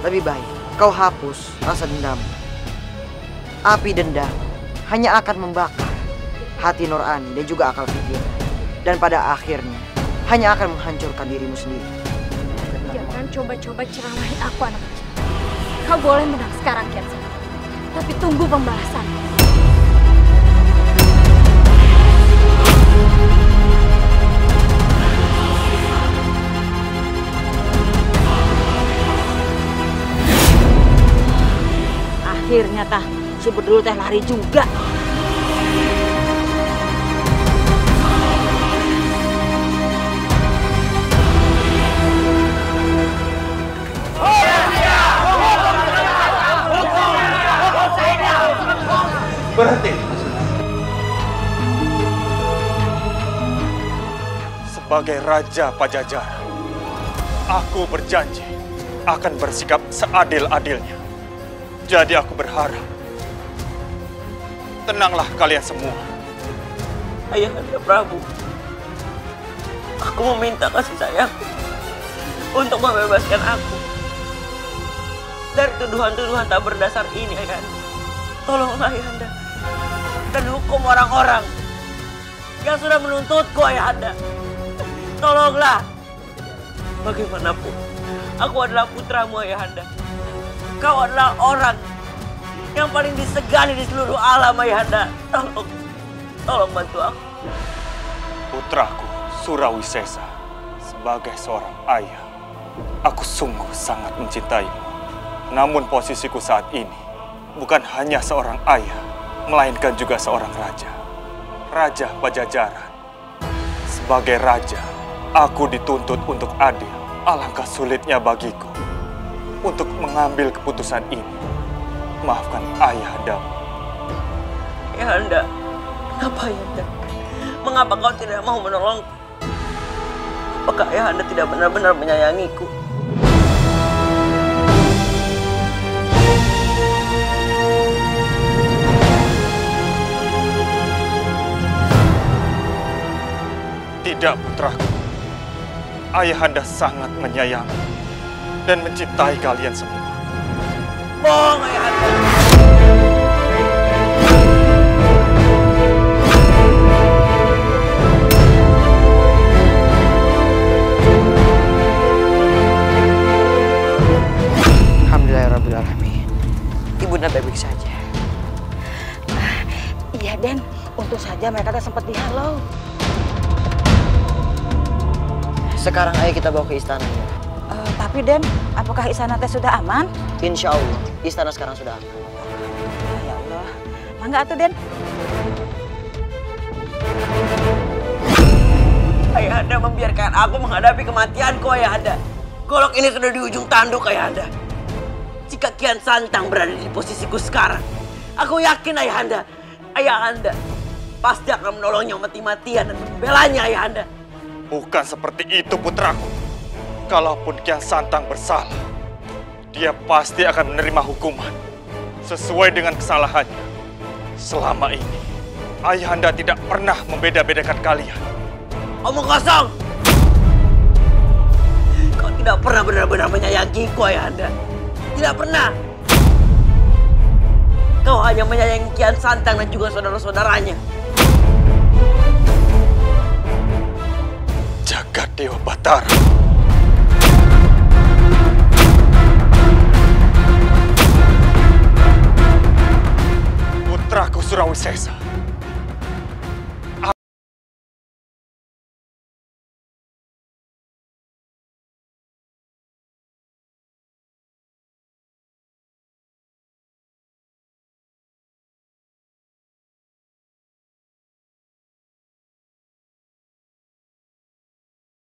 Lebih baik kau hapus rasa dendam. Api dendam hanya akan membakar hati Nurani dan juga akal pikir. Dan pada akhirnya hanya akan menghancurkan dirimu sendiri. Jangan coba-coba ceramahin aku, anak kecil. Kau boleh menang sekarang, Kian Santang. Tapi tunggu pembalasan. Akhirnya si Bedul lari juga. Berhenti. Sebagai Raja Pajajaran, aku berjanji akan bersikap seadil-adilnya. Jadi aku berharap, tenanglah kalian semua. Ayahanda Prabu, aku meminta kasih sayang untuk membebaskan aku dari tuduhan-tuduhan tak berdasar ini, Ayahanda. Tolonglah Ayahanda, dan hukum orang-orang yang sudah menuntutku, Ayahanda. Tolonglah. Bagaimanapun, aku adalah putramu, Ayahanda. Kau adalah orang yang paling disegani di seluruh alam, Ayahanda. Tolong bantu aku. Putraku Surawisesa, sebagai seorang ayah, aku sungguh sangat mencintaimu. Namun posisiku saat ini bukan hanya seorang ayah, melainkan juga seorang raja. Raja Pajajaran. Sebagai raja, aku dituntut untuk adil. Alangkah sulitnya bagiku untuk mengambil keputusan ini. Maafkan ayahandamu. Ayahanda, kenapa Ayahanda? Mengapa kau tidak mau menolongku? Apakah Ayahanda tidak benar-benar menyayangiku? Tidak, putraku. Ayahanda sangat menyayangi dan mencintai kalian semua. Bohong, Ayahanda. Alhamdulillahirrabbilalamin. Ibunda baik-baik saja. Iya, Den. Untung saja mereka sempat dihalau. Sekarang ayo kita bawa ke istana. Tapi Den, apakah istana teh sudah aman? Insya Allah, istana sekarang sudah aman. Ya Allah, mangga atuh Den. Ayahanda membiarkan aku menghadapi kematianku, Ayahanda. Golok ini sudah di ujung tanduk, Ayahanda. Jika Kian Santang berada di posisiku sekarang, aku yakin Ayahanda pasti akan menolongnya mati-matian dan membelanya, Ayahanda. Bukan seperti itu, putraku. Kalaupun Kian Santang bersalah, dia pasti akan menerima hukuman sesuai dengan kesalahannya. Selama ini, Ayahanda tidak pernah membeda-bedakan kalian. Omong kosong! Kau tidak pernah benar-benar menyayangiku, Ayahanda. Tidak pernah. Kau hanya menyayangi Kian Santang dan juga saudara-saudaranya. Jagat Dewa Batara. Putraku Surawisesa.